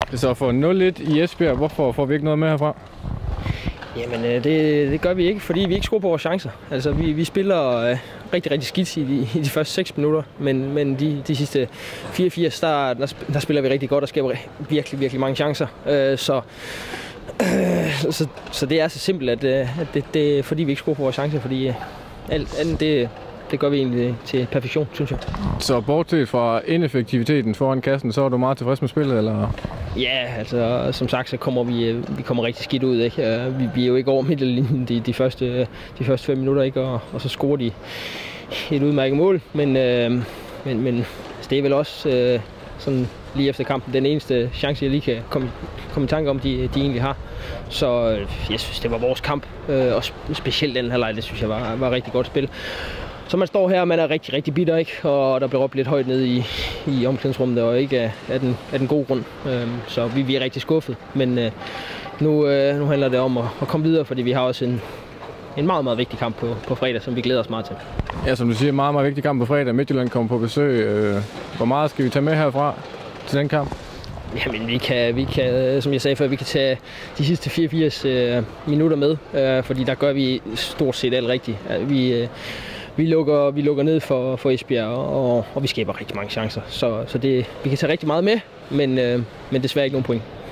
Så for 0-1 i Esbjerg, hvorfor får vi ikke noget med herfra? Jamen, det gør vi ikke, fordi vi ikke scorer på vores chancer. Altså, vi spiller rigtig, rigtig skidt i de første 6 minutter, men de sidste 84, der spiller vi rigtig godt og skaber virkelig, virkelig mange chancer. Så det er så simpelt, at det er fordi vi ikke scorer på vores chancer, fordi alt andet, det gør vi egentlig til perfektion, synes jeg. Så bortset fra ineffektiviteten foran kassen, så er du meget tilfreds med spillet, eller? Ja, altså som sagt, så kommer vi kommer rigtig skidt ud, ikke? Vi er jo ikke over midterlinjen de første 5 minutter, ikke? Og så scorer de et udmærket mål, men det er vel også sådan lige efter kampen den eneste chance, jeg lige kan komme i tanke om, de egentlig har. Så jeg synes, det var vores kamp, og specielt den her leg, det synes jeg var rigtig godt spil. Så man står her, og man er rigtig, rigtig bitter, ikke? Og der bliver råbt lidt højt ned i omklædningsrummet, og ikke af den gode grund. Så vi er rigtig skuffet. Men nu handler det om at komme videre, fordi vi har også en meget, meget vigtig kamp på fredag, som vi glæder os meget til. Ja, som du siger, meget, meget vigtig kamp på fredag. Midtjylland kommer på besøg. Hvor meget skal vi tage med herfra til den kamp? Jamen, vi kan, som jeg sagde før, vi kan tage de sidste 84 minutter med, fordi der gør vi stort set alt rigtigt. Vi lukker ned for Esbjerg, og vi skaber rigtig mange chancer. Så vi kan tage rigtig meget med, men desværre ikke nogen point.